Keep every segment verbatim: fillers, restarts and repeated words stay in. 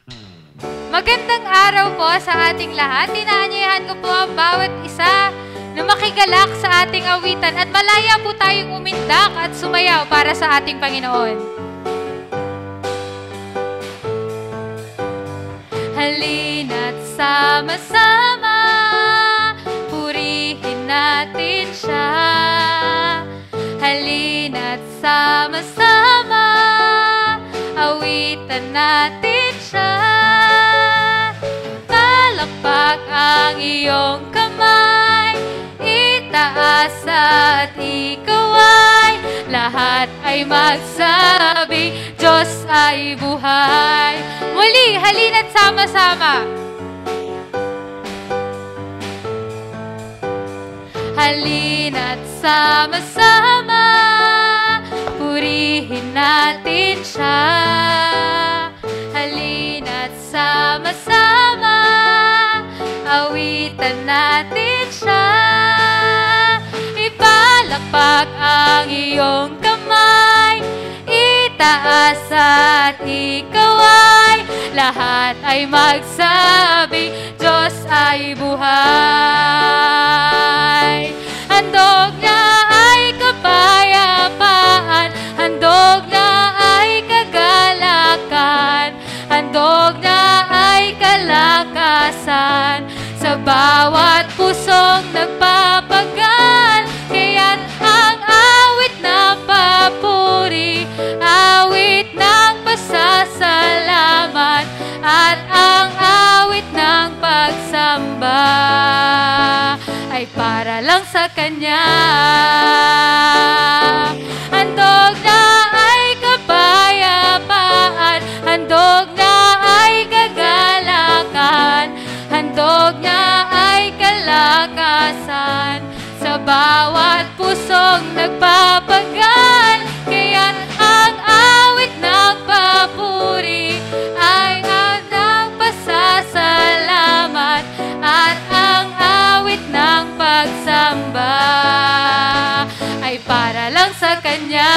Magandang araw po sa ating lahat. Inaanyayahan ko po ang bawat isa na makigalak sa ating awitan at malaya po tayong umindak at sumayaw para sa ating Panginoon. Halina't sama-sama, purihin natin siya. Halina't sama-sama, awitan natin siya. Palakpak ang iyong kamay, itaas at ikaw ay lahat ay magsabi, Diyos ay buhay. Muli, halina't sama-sama. Halina't sama-sama, purihin natin siya. Halina't sama-sama, awitan natin siya. Ipalakpak ang iyong kamay, itaas at ikaw ay lahat ay magsabi, Diyos ay buhay. Handog na ay kapayapaan, handog na ay kagalakan, handog na ay kalakasan sa bawat pusong nagpapagal. Kaya't ang awit na papuri, awit ng pasasalamat, at ang awit ng pagsamba ay para lang sa Kanya. Handog na ay kapayapaan, handog na ay kagalakan, handog na ay kalakasan sa bawat pusong nagpapagal. Kaya't ang awit ng papuri ay ang ng pasasalamat, at ang awit ng pagsamba ay para lang sa Kanya.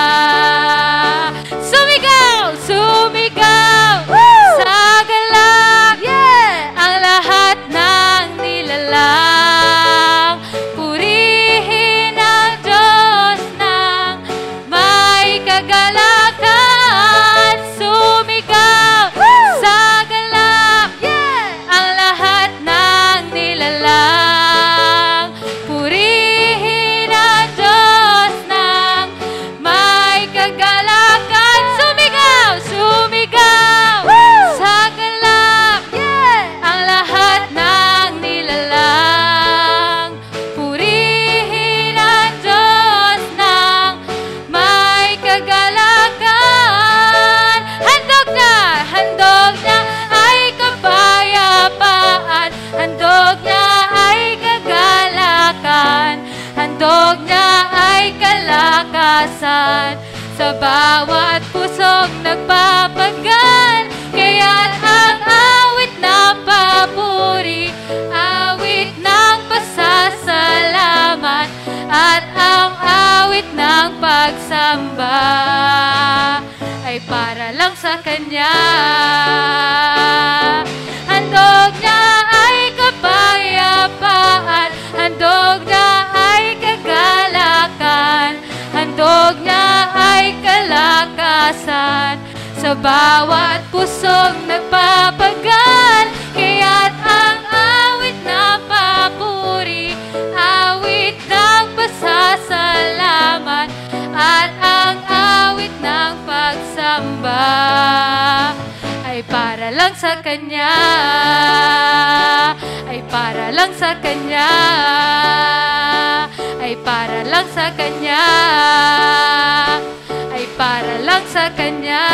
Sumigaw! Sumigaw! Woo! Sa galak! Yeah! Ang lahat ng nilalang, purihin ang Diyos ng may kagalakan. Sumigaw! Woo! Sa galak! Yeah! Ang lahat ng nilalang, purihin ang Diyos ng may kagalakan. Sumigaw! Sumigaw! Woo! Sa galak! Yeah! Ang lahat ng nilalang, purihin ang Diyos ng may kagalakan. Handog na! Handog na ay kapayapaan, handog na ay kagalakan, handog na ay kalakasan sa bawat pusong nagpapagal. Kaya't ang awit na papuri, awit ng pasasalamat, at ang awit ng pagsamba ay para lang sa Kanya. Handog na ay kapayapaan, handog na ay kagalakan, handog na ay kalakasan sa bawat pusong nagpapagal. Kaya't ang awit na papuri, awit ng pasasalamat, at ang awit ng pagsamba ay para lang sa Kanya, ay para lang sa Kanya, ay para lang sa Kanya, ay para lang sa Kanya.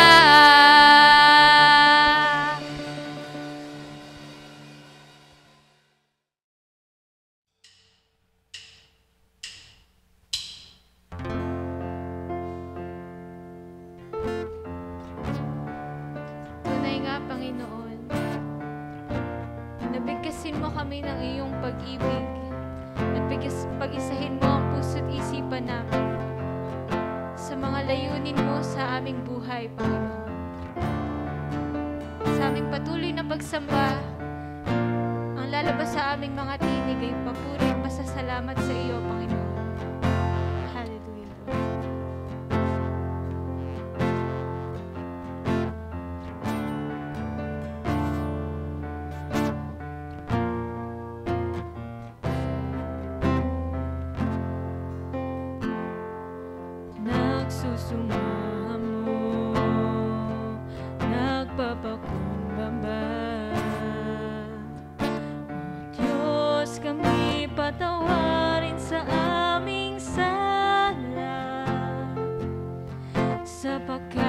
Tunay nga, Panginoon, nabigkasin mo kami ng iyong pag-ibig at pag-isahin mo ang puso't isipan namin sa mga layunin mo sa aming buhay, Panginoon. Sa sa aming patuloy na pagsamba, ang lalabas sa aming mga tinig ay papuri at pasasalamat sa iyo, Panginoon. Hallelujah, Lord. Nagsusumamo, nagpapakumbaba. O Diyos, kami patawarin sa aming sala, sa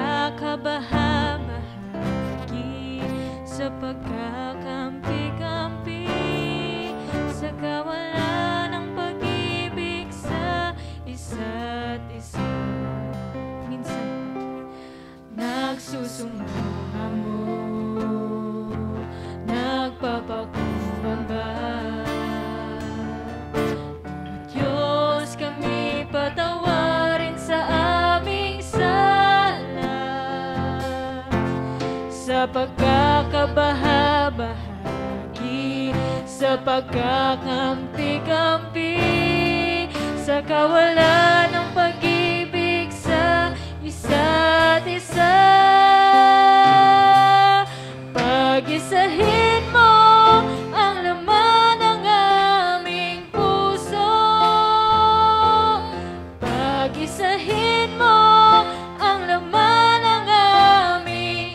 pagkakabahabahagi, sa pagkakampi-kampi, sa kawalan ng pag-ibig sa isa't isa. Nagsusumamo, nagpapakumbaba. O Diyos, kami patawarin sa aming sala, sa pagkakabahabahagi, sa pagkakampi-kampi, sa kawalan ng pag-ibig sa isa't isa. Pag-isahin mo ang laman ng aming puso. Pag-isahin mo ang laman ng aming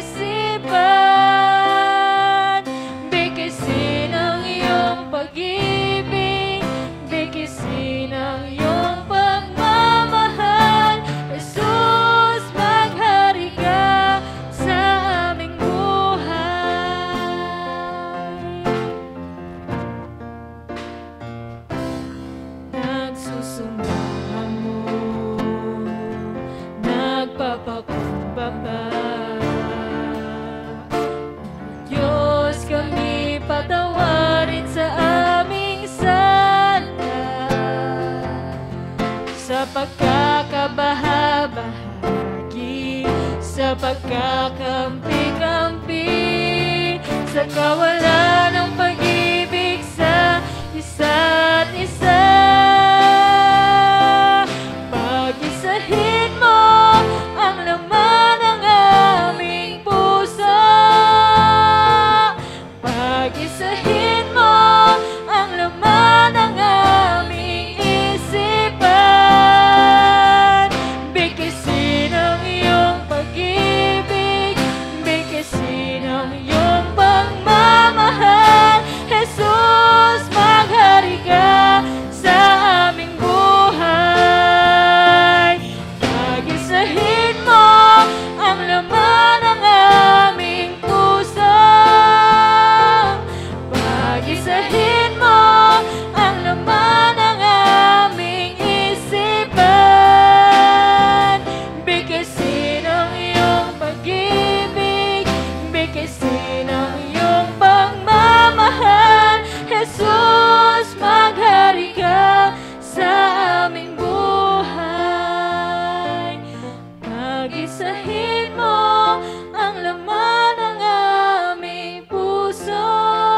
isipan. Bikisin ang iyong pag-ibig, bikisin ang iyong pagmamahal. Jesus, maghari ka sa aming buhay. Nagsusumamo, nagpapakumbaba. O Diyos, kami patawarin sa aming sala, sa pagkakabahabahagi, sa pagkakampi-kampi, sa kawalan ng pag-ibig sa isa't isa. Pag-isahin mo ang laman ng aming puso. Pag-isahin mo ang laman ng aming isipan. Bikisin ang iyong pag-ibig, bikisin ang iyong pagmamahal. Jesus, maghari ka sa aming buhay. Pag-isahin mo ang laman ng aming puso. Pag-isahin mo ang laman ng aming isipan. Bikisin ang iyong pag-ibig, bikisin ang iyong pagmamahal. Jesus, maghari ka sa aming buhay. Pag-isahin mo ang laman ng aming puso.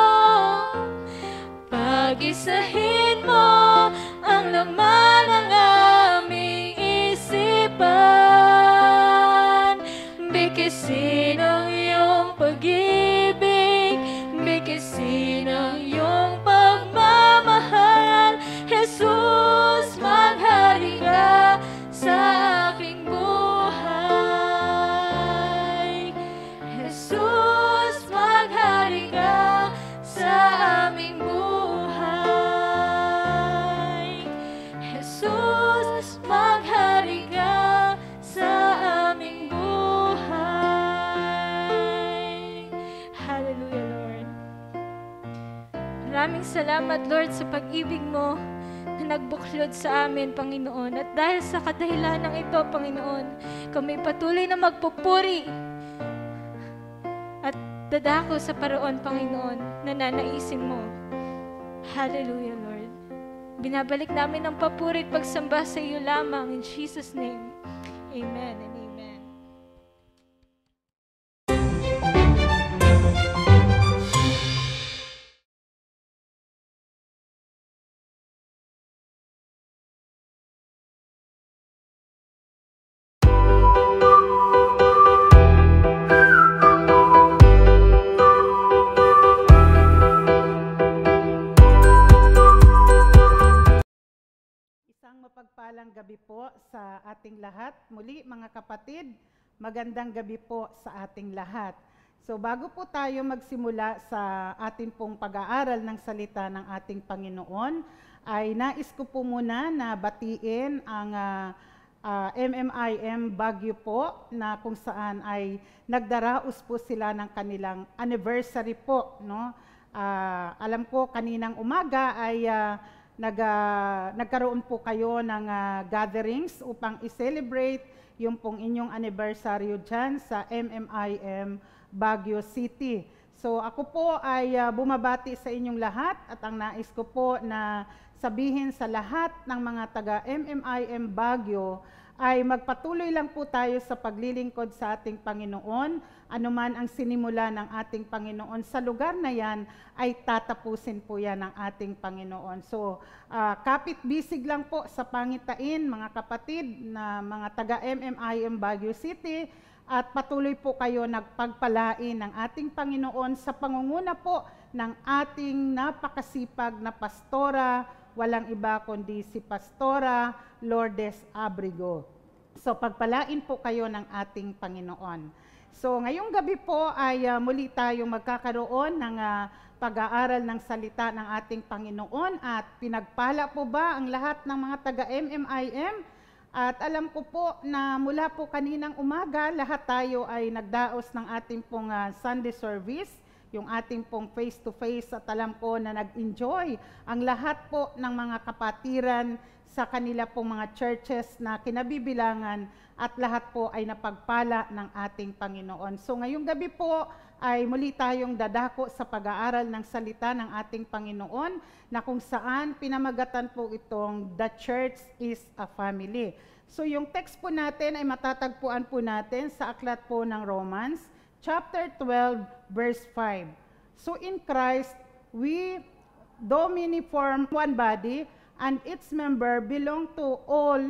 Pag-isahin mo ang laman ng aming isipan. Bikisin ang iyong pag-ibig, bikisin ang iyong pagmamahal. Jesus, maghari ka sa aking buhay. Jesus, maghari ka sa aming buhay. Jesus, maghari ka sa aming buhay. Hallelujah, Lord. Maraming salamat, Lord, sa pag-ibig mo na nagbuklod sa amin, Panginoon. At dahil sa kadahilanang ito, Panginoon, kami patuloy na magpupuri at dadako sa paraon, Panginoon, na nanaisin mo. Hallelujah, Lord. Binabalik namin ang papuri at pagsamba sa iyo lamang. In Jesus' name, amen and amen. sa ating lahat. Muli mga kapatid, magandang gabi po sa ating lahat. So bago po tayo magsimula sa ating pong pag-aaral ng salita ng ating Panginoon, ay nais ko po muna na batiin ang uh, uh, M M I M Baguio po, na kung saan ay nagdaraos po sila ng kanilang anniversary po, no? Uh, alam ko kaninang umaga ay uh, nag, uh, nagkaroon po kayo ng uh, gatherings upang i-celebrate yung pong inyong anniversary dyan sa M M I M Baguio City. So ako po ay uh, bumabati sa inyong lahat, at ang nais ko po na sabihin sa lahat ng mga taga M M I M Baguio ay magpatuloy lang po tayo sa paglilingkod sa ating Panginoon. Anuman ang sinimula ng ating Panginoon sa lugar na yan, ay tatapusin po yan ng ating Panginoon. So, uh, kapit-bisig lang po sa pangitain, mga kapatid, na mga taga M M I M Baguio City, at patuloy po kayo nagpagpalain ng ating Panginoon sa pangunguna po ng ating napakasipag na pastora, walang iba kundi si Pastora Lourdes Abrigo. So pagpalain po kayo ng ating Panginoon. So ngayong gabi po ay uh, muli tayong magkakaroon ng uh, pag-aaral ng salita ng ating Panginoon, at pinagpala po ba ang lahat ng mga taga M M I M? At alam ko po na mula po kaninang umaga, lahat tayo ay nagdaos ng ating pong uh, Sunday service, yung ating pong face-to-face, at alam ko na nag-enjoy ang lahat po ng mga kapatiran sa kanila pong mga churches na kinabibilangan, at lahat po ay napagpala ng ating Panginoon. So ngayong gabi po ay muli tayong dadako sa pag-aaral ng salita ng ating Panginoon, na kung saan pinamagatan po itong The Church is a Family. So yung text po natin ay matatagpuan po natin sa aklat po ng Romans, chapter twelve, verse five. So in Christ, we, though many form one body, and its member belong to all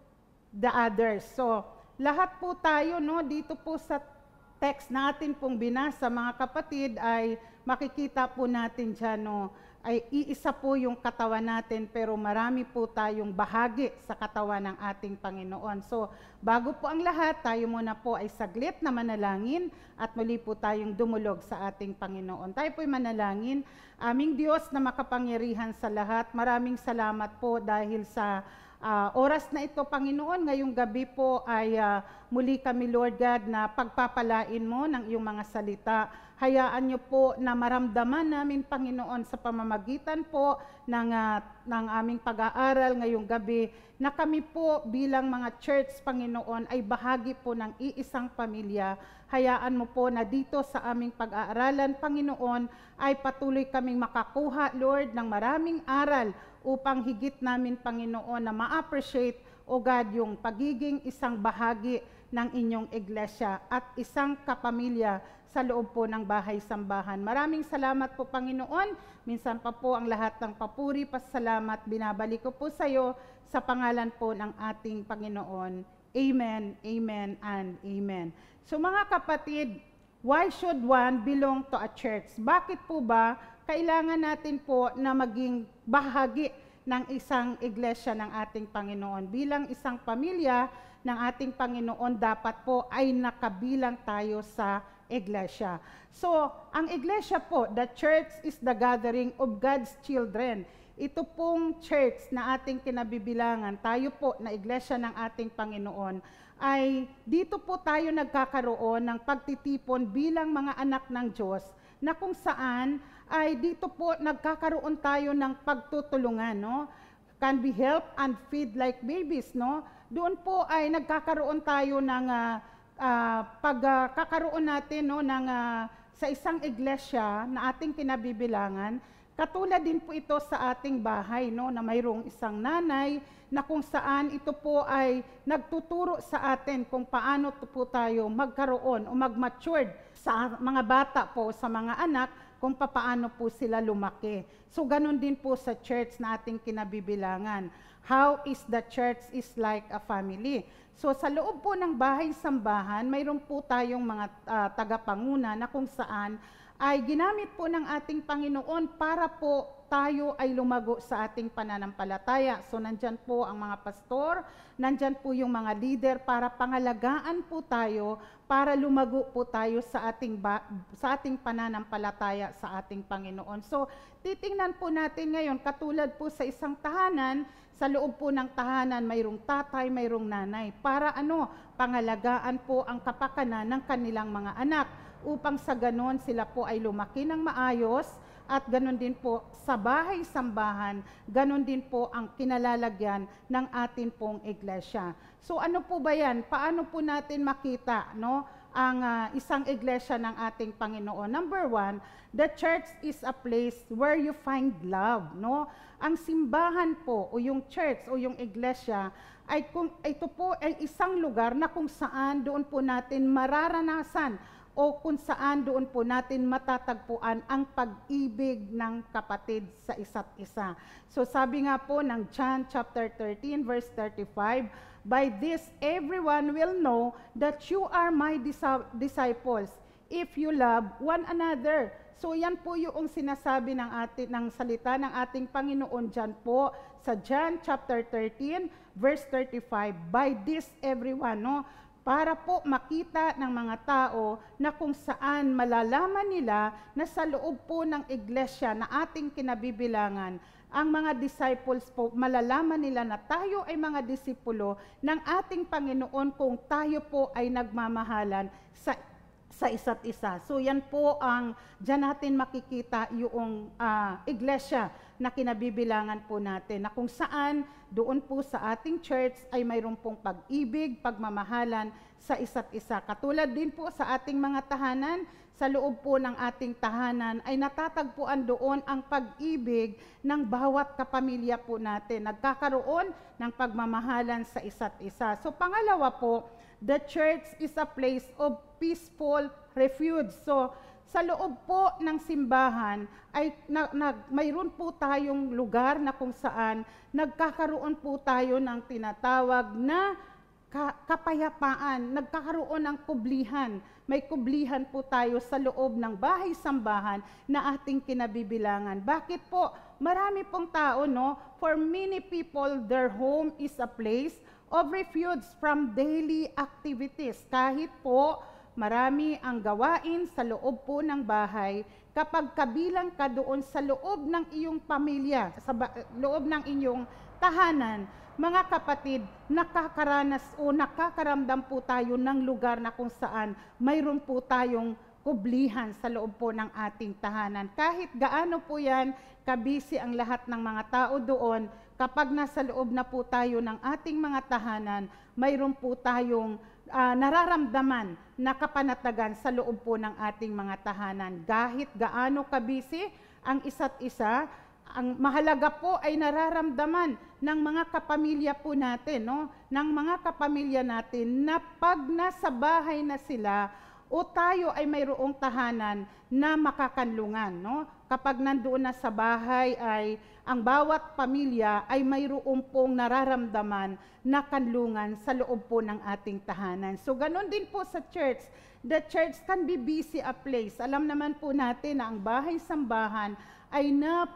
the others. So, lahat po tayo, no, dito po sa text natin pong binasa, mga kapatid, ay makikita po natin dyan, no, ay iisa po yung katawan natin, pero marami po tayong bahagi sa katawan ng ating Panginoon. So, bago po ang lahat, tayo muna po ay saglit na manalangin, at muli po tayong dumulog sa ating Panginoon. Tayo po'y manalangin. Aming Diyos na makapangyarihan sa lahat, maraming salamat po dahil sa Uh, oras na ito, Panginoon, ngayong gabi po ay uh, muli kami, Lord God, na pagpapalain mo ng iyong mga salita. Hayaan niyo po na maramdaman namin, Panginoon, sa pamamagitan po ng, uh, ng aming pag-aaral ngayong gabi, na kami po bilang mga church, Panginoon, ay bahagi po ng iisang pamilya. Hayaan mo po na dito sa aming pag-aaralan, Panginoon, ay patuloy kaming makakuha, Lord, ng maraming aral upang higit namin, Panginoon, na ma-appreciate, O God, yung pagiging isang bahagi ng inyong iglesia at isang kapamilya sa loob po ng bahay-sambahan. Maraming salamat po, Panginoon. Minsan pa po ang lahat ng papuri, pasalamat, binabalik ko po sa iyo sa pangalan po ng ating Panginoon. Amen, amen, and amen. So mga kapatid, why should one belong to a church? Bakit po ba kailangan natin po na maging bahagi ng isang iglesia ng ating Panginoon? Bilang isang pamilya ng ating Panginoon, dapat po ay nakabilang tayo sa iglesia. So, ang iglesia po, the church is the gathering of God's children. Ito pong church na ating kinabibilangan, tayo po na iglesia ng ating Panginoon, ay dito po tayo nagkakaroon ng pagtitipon bilang mga anak ng Diyos, na kung saan ay dito po nagkakaroon tayo ng pagtutulungan, no? Can be help and feed like babies, no? Doon po ay nagkakaroon tayo ng uh, uh, pagkakaroon uh, natin, no, ng uh, sa isang iglesia na ating kinabibilangan. Katulad din po ito sa ating bahay, no, na mayroong isang nanay na kung saan ito po ay nagtuturo sa atin kung paano po tayo magkaroon o mag-matured sa mga bata po, sa mga anak, kung paano po sila lumaki. So ganun din po sa church na ating kinabibilangan. How is the church is like a family? So sa loob po ng bahay-sambahan, mayroon po tayong mga uh, tagapanguna na kung saan ay ginamit po ng ating Panginoon para po tayo ay lumago sa ating pananampalataya. So nandyan po ang mga pastor, nandyan po yung mga leader para pangalagaan po tayo, para lumago po tayo sa ating, ba, sa ating pananampalataya sa ating Panginoon. So titingnan po natin ngayon, katulad po sa isang tahanan, sa loob po ng tahanan, mayroong tatay, mayroong nanay, para ano, pangalagaan po ang kapakanan ng kanilang mga anak, upang sa ganon sila po ay lumaki ng maayos, at ganon din po sa bahay-sambahan, ganon din po ang kinalalagyan ng atin pong iglesia. So ano po ba yan? Paano po natin makita, no, ang uh, isang iglesia ng ating Panginoon? Number one, the church is a place where you find love, no? Ang simbahan po o yung church o yung iglesia ay kung ito po ay isang lugar na kung saan doon po natin mararanasan o kung saan doon po natin matatagpuan ang pag-ibig ng kapatid sa isa't isa. So sabi nga po ng John chapter thirteen verse thirty-five, by this everyone will know that you are my disciples if you love one another. So yan po yung sinasabi ng atin ng salita ng ating Panginoon diyan po sa John chapter thirteen verse thirty-five, by this everyone, no? Para po makita ng mga tao na kung saan malalaman nila na sa loob po ng iglesia na ating kinabibilangan, ang mga disciples po, malalaman nila na tayo ay mga disipulo ng ating Panginoon kung tayo po ay nagmamahalan sa sa isa't isa. So yan po ang diyan natin makikita yung uh, iglesia na kinabibilangan po natin, na kung saan doon po sa ating church ay mayroon pong pag-ibig, pagmamahalan sa isa't isa. Katulad din po sa ating mga tahanan, sa loob po ng ating tahanan ay natatagpuan doon ang pag-ibig ng bawat kapamilya po natin. Nagkakaroon ng pagmamahalan sa isa't isa. So pangalawa po, the church is a place of peaceful refuge. So sa loob po ng simbahan ay na, na, mayroon po tayong lugar na kung saan nagkakaroon po tayo ng tinatawag na ka, kapayapaan, nagkakaroon ng kublihan. May kublihan po tayo sa loob ng bahay-sambahan na ating kinabibilangan. Bakit po? Marami pong tao, no? For many people, their home is a place of refuge from daily activities. Kahit po marami ang gawain sa loob po ng bahay, kapag kabilang ka doon sa loob ng iyong pamilya, sa loob ng inyong tahanan, mga kapatid, nakakaranas o nakakaramdam po tayo ng lugar na kung saan mayroon po tayong kublihan sa loob po ng ating tahanan. Kahit gaano po yan, kabisi ang lahat ng mga tao doon, kapag nasa loob na po tayo ng ating mga tahanan, mayroon po tayong uh, nararamdaman na kapanatagan sa loob po ng ating mga tahanan. Kahit gaano kabisi ang isa't isa, ang mahalaga po ay nararamdaman ng mga kapamilya po natin, no? Ng mga kapamilya natin na pag nasa bahay na sila o tayo ay mayroong tahanan na makakanlungan, no? Kapag nandoon na sa bahay ay ang bawat pamilya ay mayroong pong nararamdaman na kanlungan sa loob po ng ating tahanan. So ganon din po sa church. The church can be busy a place. Alam naman po natin na ang bahay-sambahan ay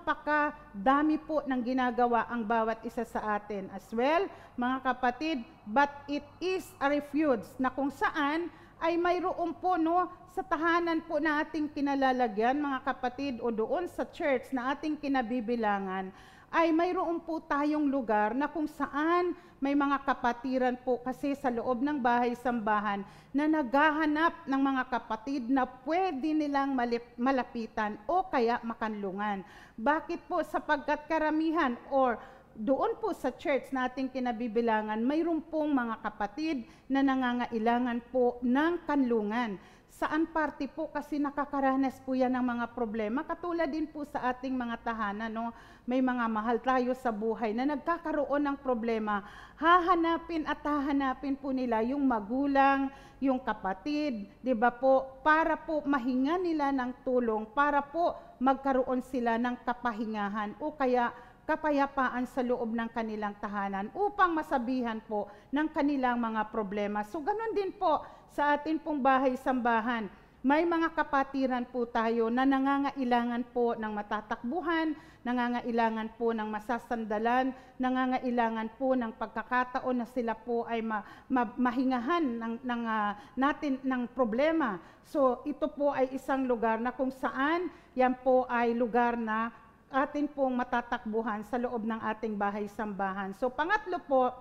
napakadami po ng ginagawa ang bawat isa sa atin as well, mga kapatid, but it is a refuge na kung saan ay mayroon po, no, sa tahanan po na ating kinalalagyan, mga kapatid, o doon sa church na ating kinabibilangan, ay mayroon po tayong lugar na kung saan may mga kapatiran po kasi sa loob ng bahay-sambahan na naghahanap ng mga kapatid na pwede nilang malapitan o kaya makanlungan. Bakit po? Sapagkat karamihan or doon po sa church na ating kinabibilangan, mayroon pong mga kapatid na nangangailangan po ng kanlungan. Saan parte po kasi nakakaranas po yan ng mga problema. Katulad din po sa ating mga tahanan, no? May mga mahal tayo sa buhay na nagkakaroon ng problema. Hahanapin at hahanapin po nila yung magulang, yung kapatid, di ba po? Para po mahinga nila ng tulong, para po magkaroon sila ng kapahingahan o kaya kapayapaan sa loob ng kanilang tahanan upang masabihan po ng kanilang mga problema. So, ganun din po sa atin pong bahay-sambahan. May mga kapatiran po tayo na nangangailangan po ng matatakbuhan, nangangailangan po ng masasandalan, nangangailangan po ng pagkakataon na sila po ay ma, ma, mahingahan ng, ng, uh, natin ng problema. So ito po ay isang lugar na kung saan yan po ay lugar na atin pong matatakbuhan sa loob ng ating bahay-sambahan. So pangatlo po,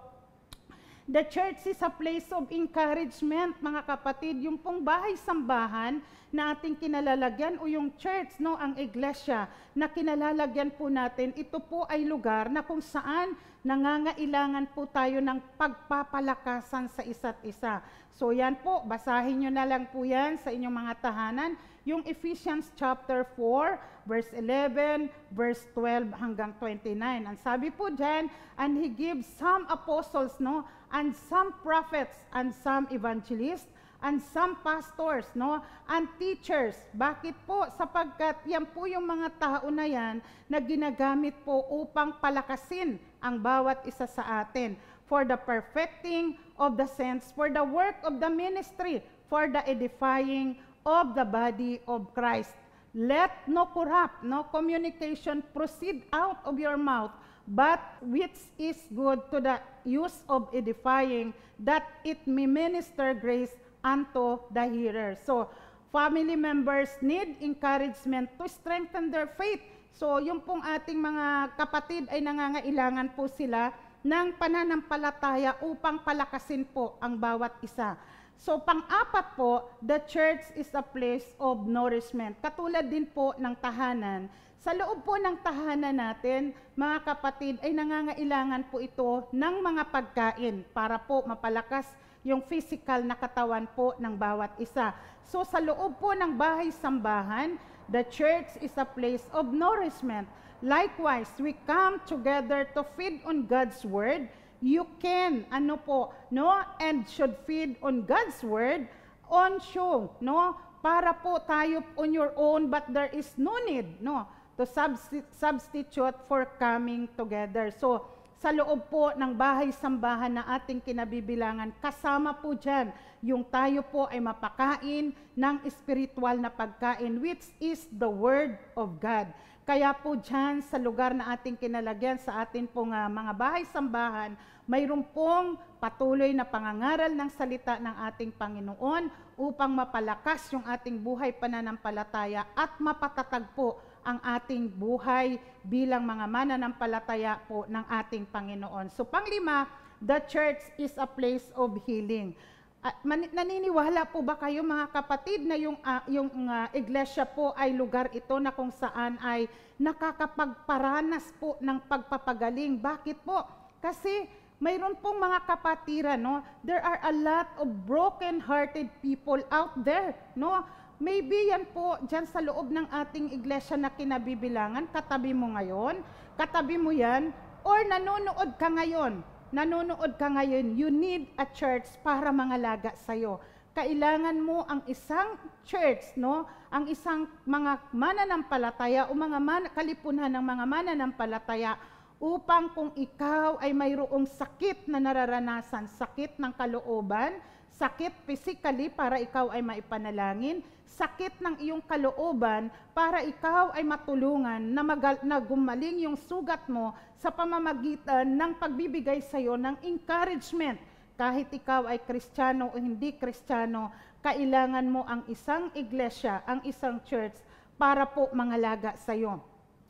the church is a place of encouragement, mga kapatid. Yung pong bahay-sambahan na ating kinalalagyan o yung church, no, ang iglesia na kinalalagyan po natin, ito po ay lugar na kung saan nangangailangan po tayo ng pagpapalakasan sa isa't isa. So yan po, basahin nyo na lang po yan sa inyong mga tahanan. Yung Ephesians chapter four, verse eleven, verse twelve hanggang twenty-nine. Ang sabi po dyan, and He gives some apostles, no, and some prophets, and some evangelists, and some pastors, no, and teachers. Bakit po? Sapagkat yan po yung mga tao na yan na ginagamit po upang palakasin ang bawat isa sa atin. For the perfecting of the saints, for the work of the ministry, for the edifying of the body of Christ. Let no corrupt, no communication proceed out of your mouth, but which is good to the use of edifying, that it may minister grace unto the hearer. So, family members need encouragement to strengthen their faith. So, yung pong ating mga kapatid ay nangangailangan po sila ng pananampalataya upang palakasin po ang bawat isa. So, pang-apat po, the church is a place of nourishment. Katulad din po ng tahanan. Sa loob po ng tahanan natin, mga kapatid, ay nangangailangan po ito ng mga pagkain para po mapalakas yung physical na katawan po ng bawat isa. So, sa loob po ng bahay-sambahan, the church is a place of nourishment. Likewise, we come together to feed on God's Word. You can, ano po, no, and should feed on God's Word on show, no, para po tayo on your own, but there is no need, no, to substi- substitute for coming together. So, sa loob po ng bahay-sambahan na ating kinabibilangan, kasama po dyan, yung tayo po ay mapakain ng espiritual na pagkain, which is the Word of God. Kaya po dyan sa lugar na ating kinalagyan sa atin pong uh, mga bahay-sambahan, mayroon pong patuloy na pangangaral ng salita ng ating Panginoon upang mapalakas yung ating buhay pananampalataya at mapatatag po ang ating buhay bilang mga mananampalataya po ng ating Panginoon. So panglima, the church is a place of healing. Uh, man, naniniwala po ba kayo mga kapatid na yung, uh, yung uh, iglesia po ay lugar ito na kung saan ay nakakapagparanas po ng pagpapagaling? Bakit po? Kasi mayroon pong mga kapatiran, no? There are a lot of broken-hearted people out there, no? Maybe yan po dyan sa loob ng ating iglesia na kinabibilangan, katabi mo ngayon, katabi mo yan, or nanonood ka ngayon. Nanonood ka ngayon, you need a church para mangalaga sa'yo. Kailangan mo ang isang church, no? Ang isang mga mananampalataya o mga man, kalipunan ng mga mananampalataya upang kung ikaw ay mayroong sakit na nararanasan, sakit ng kalooban, sakit physically para ikaw ay maipanalangin, sakit ng iyong kalooban para ikaw ay matulungan na, magal- na gumaling yung sugat mo sa pamamagitan ng pagbibigay sa iyo ng encouragement. Kahit ikaw ay Kristiyano o hindi Kristiyano, kailangan mo ang isang iglesia, ang isang church para po mangalaga sa iyo.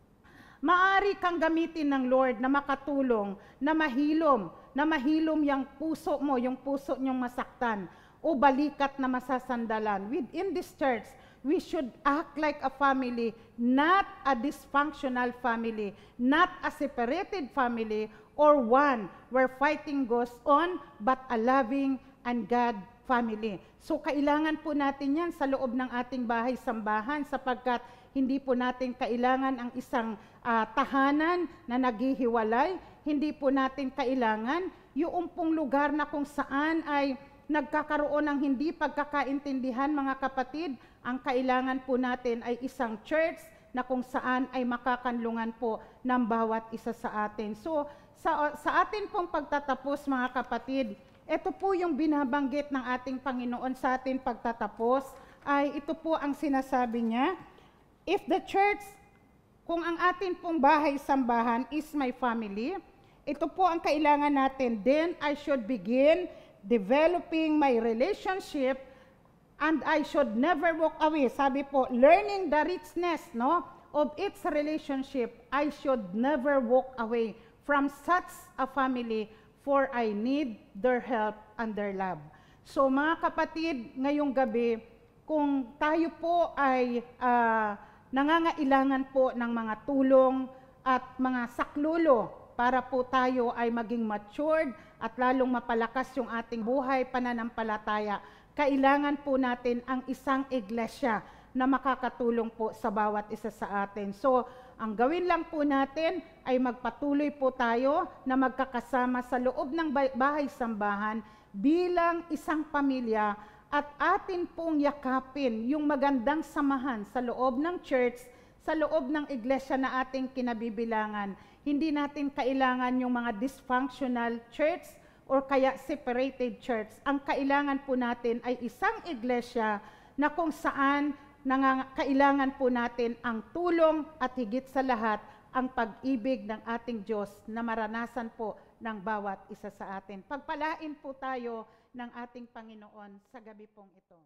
Maari kang gamitin ng Lord na makatulong, na mahilom, na mahilom yung puso mo, yung puso niyong masaktan, o balikat na masasandalan. Within this church, we should act like a family, not a dysfunctional family, not a separated family, or one where fighting goes on, but a loving and God family. So kailangan po natin yan sa loob ng ating bahay-sambahan sapagkat hindi po natin kailangan ang isang uh, tahanan na naghihiwalay, hindi po natin kailangan yung pong lugar na kung saan ay nagkakaroon ng hindi pagkakaintindihan, mga kapatid. Ang kailangan po natin ay isang church na kung saan ay makakanlungan po ng bawat isa sa atin. So, sa, sa atin pong pagtatapos, mga kapatid, ito po yung binabanggit ng ating Panginoon sa ating pagtatapos. ay ito po ang sinasabi niya. If the church, kung ang atin pong bahay-sambahan is my family, ito po ang kailangan natin. Then I should begin developing my relationship and I should never walk away. Sabi po, learning the richness, no, of its relationship, I should never walk away from such a family, for I need their help and their love. So mga kapatid, ngayong gabi, kung tayo po ay uh, nangangailangan po ng mga tulong at mga saklulo para po tayo ay maging matured at lalong mapalakas yung ating buhay pananampalataya, kailangan po natin ang isang iglesia na makakatulong po sa bawat isa sa atin. So, ang gawin lang po natin ay magpatuloy po tayo na magkakasama sa loob ng bahay-sambahan bilang isang pamilya at atin pong yakapin yung magandang samahan sa loob ng church, sa loob ng iglesia na ating kinabibilangan. Hindi natin kailangan yung mga dysfunctional church or kaya separated church. Ang kailangan po natin ay isang iglesia na kung saan nang kailangan po natin ang tulong at higit sa lahat ang pag-ibig ng ating Diyos na maranasan po ng bawat isa sa atin. Pagpalain po tayo ng ating Panginoon sa gabi pong ito.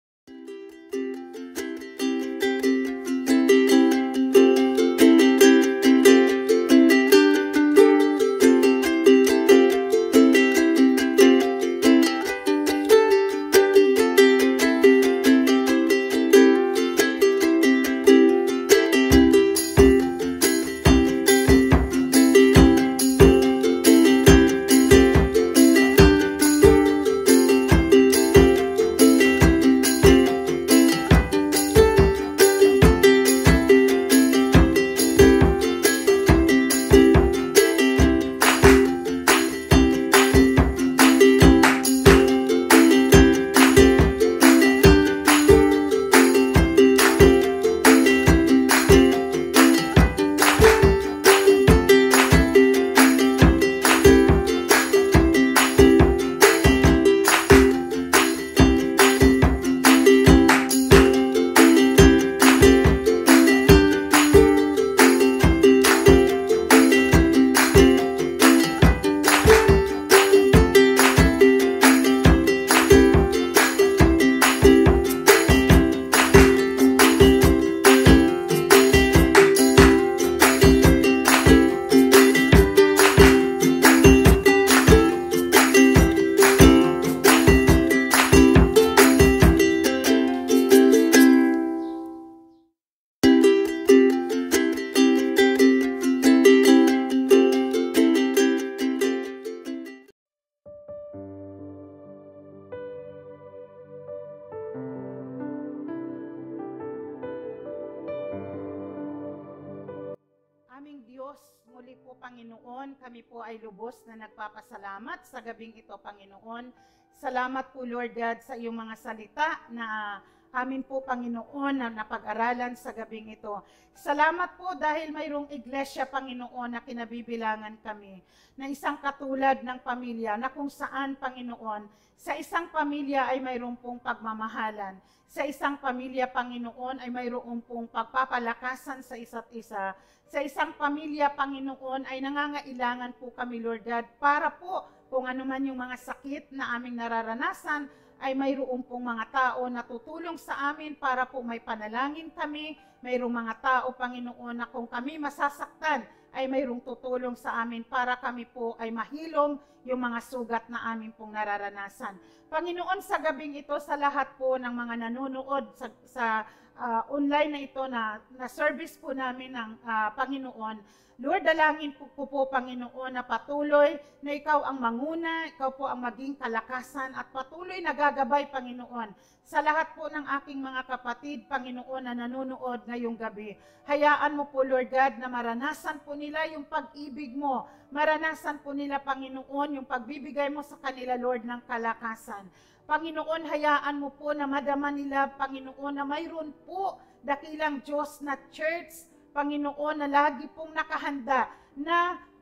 Aming Diyos, muli po Panginoon, kami po ay lubos na nagpapasalamat sa gabing ito, Panginoon. Salamat po, Lord God, sa iyong mga salita na amin po, Panginoon, na napag-aralan sa gabing ito. Salamat po dahil mayroong iglesia, Panginoon, na kinabibilangan kami, na isang katulad ng pamilya, na kung saan, Panginoon, sa isang pamilya ay mayroong pong pagmamahalan. Sa isang pamilya, Panginoon, ay mayroong pong pagpapalakasan sa isa't isa. Sa isang pamilya, Panginoon, ay nangangailangan po kami, Lord God, para po kung ano man yung mga sakit na aming nararanasan, ay mayroong pong mga tao na tutulong sa amin para po may panalangin kami. Mayroong mga tao, Panginoon, na kung kami masasaktan, ay mayroong tutulong sa amin para kami po ay mahilom yung mga sugat na amin pong nararanasan. Panginoon, sa gabing ito, sa lahat po ng mga nanonood sa, sa uh, online na ito na, na service po namin ng uh, Panginoon, Lord, dalangin po, po po, Panginoon, na patuloy na ikaw ang manguna, ikaw po ang maging kalakasan at patuloy na gagabay, Panginoon, sa lahat po ng aking mga kapatid, Panginoon, na nanonood ngayong gabi. Hayaan mo po, Lord God, na maranasan po nila yung pag-ibig mo. Maranasan po nila, Panginoon, yung pagbibigay mo sa kanila, Lord, ng kalakasan. Panginoon, hayaan mo po na madama nila, Panginoon, na mayroon po dakilang Diyos na church, Panginoon, na lagi pong nakahanda na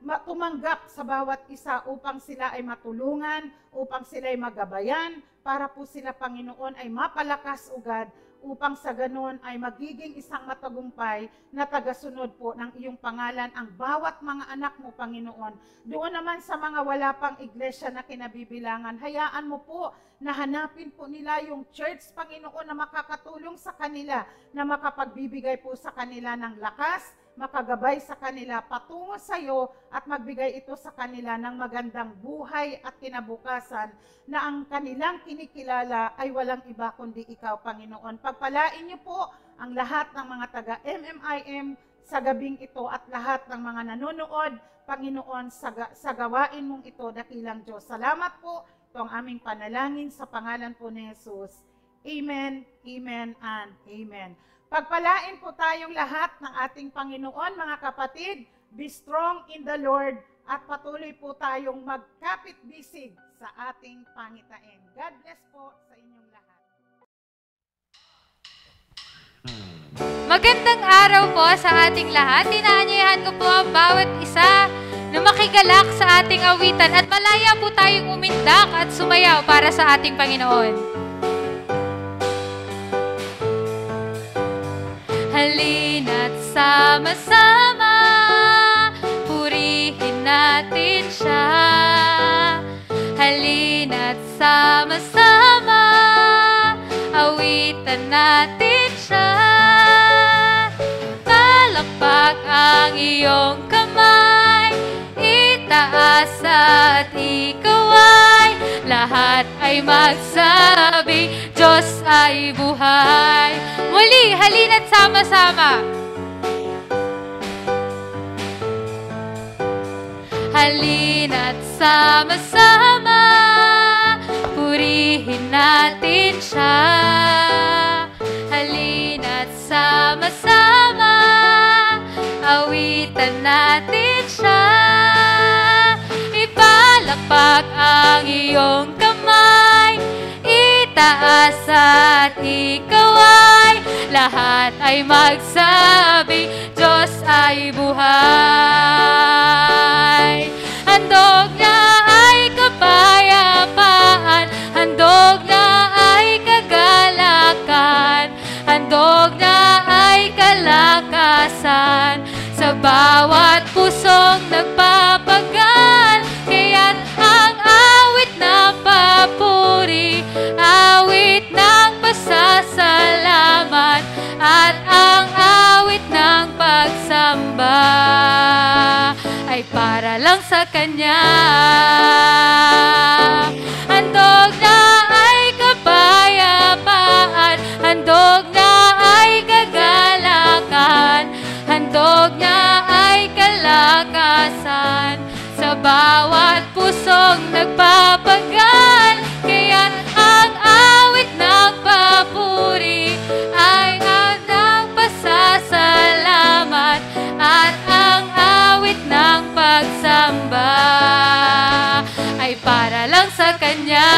ma- tumanggap sa bawat isa upang sila ay matulungan, upang sila ay magabayan, para po sila, Panginoon, ay mapalakas ugad, upang sa ganon ay magiging isang matagumpay na tagasunod po ng iyong pangalan ang bawat mga anak mo, Panginoon. Doon naman sa mga wala pang iglesia na kinabibilangan, hayaan mo po na hanapin po nila yung church, Panginoon, na makakatulong sa kanila, na makapagbibigay po sa kanila ng lakas, makagabay sa kanila patungo sa iyo at magbigay ito sa kanila ng magandang buhay at kinabukasan na ang kanilang kinikilala ay walang iba kundi ikaw, Panginoon. Pagpalain niyo po ang lahat ng mga taga-M M I M sa gabing ito at lahat ng mga nanonood, Panginoon, sa, sa gawain mong ito, dakilang Diyos. Salamat po. Ito ang aming panalangin sa pangalan po ni Jesus. Amen, amen, and amen. Pagpalain po tayong lahat ng ating Panginoon, mga kapatid. Be strong in the Lord at patuloy po tayong magkapit-bisig sa ating pangitain. God bless po sa inyong lahat. Magandang araw po sa ating lahat. Inaanyayahan ko po ang bawat isa na makigalak sa ating awitan at malaya po tayong umindak at sumayaw para sa ating Panginoon. Halina't sama-sama, purihin natin siya. Halina't sama-sama, awitan natin siya. Palakpak ang iyong kamay, itaas at ikaw ay lahat ay magsabi, Diyos ay buhay. Muli, halina't sama-sama. Halina't sama-sama, purihin natin siya. Halina't sama-sama, awitan natin siya. Ipalakpak ang iyong kamay, itaas at ikaw ay lahat ay magsabi, Diyos ay buhay. Handog na ay kapayapaan, handog na ay kagalakan, handog na ay kalakasan sa bawat pusong nagpapagal. Kaya't ang awit ng papuri, awit ng pasasalamat, at ang awit ng pagsamba ay para lang sa Kanya. Handog na ay kapayapaan, handog na ay kagalakan, handog na ay kalakasan sa bawat pusong nagpapagal. Kaya't ang awit ng papuri ay ang ng pasasalamat, at ang awit ng pagsamba ay para lang sa Kanya.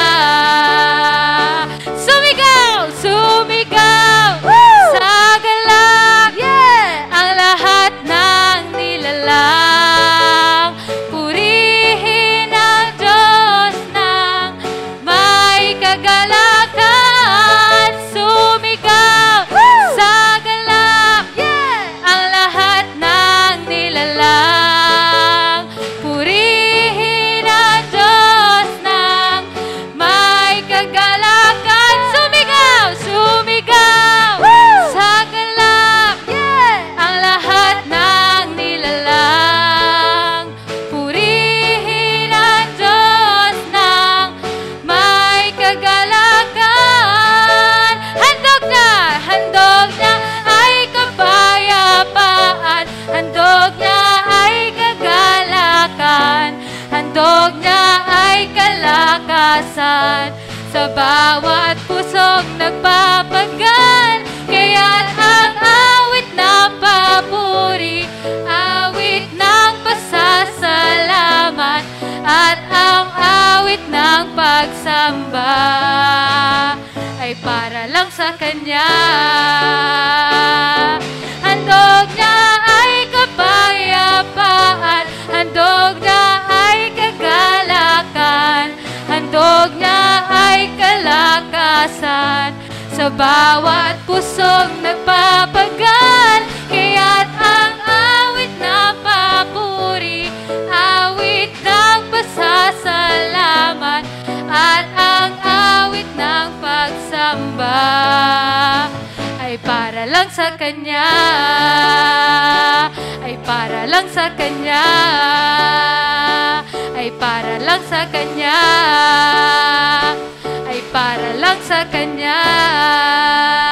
Sumigaw! Sumigaw! Woo! Sa galak! Yeah! Ang lahat ng nilalang, purihin ang Diyos ng may kagalakan. Sumigaw! Woo! Sa galak! Yeah! Ang lahat ng nilalang, purihin ang Diyos ng may kagalakan. Sumigaw! Sumigaw! Woo! Sa galak! Yeah! Ang lahat ng nilalang, purihin ang Diyos ng may kagalakan. Handog na! Handog na ay kapayapaan, handog na ay kagalakan, handog na ay kalakasan sa bawat pusong nagpapagal. Kaya't ang awit ng papuri, awit ng pasasalamat, at ang awit ng pagsamba ay para lang sa Kanya. Handog na ay kapayapaan, handog kalikasan sa bawat pusong nagpapagal. Kaya't ang awit na papuri, awit ng pasasalamat, at ang awit ng pagsamba ay para lang sa Kanya, ay para lang sa Kanya, ay para lang sa Kanya, ay para lang sa Kanya.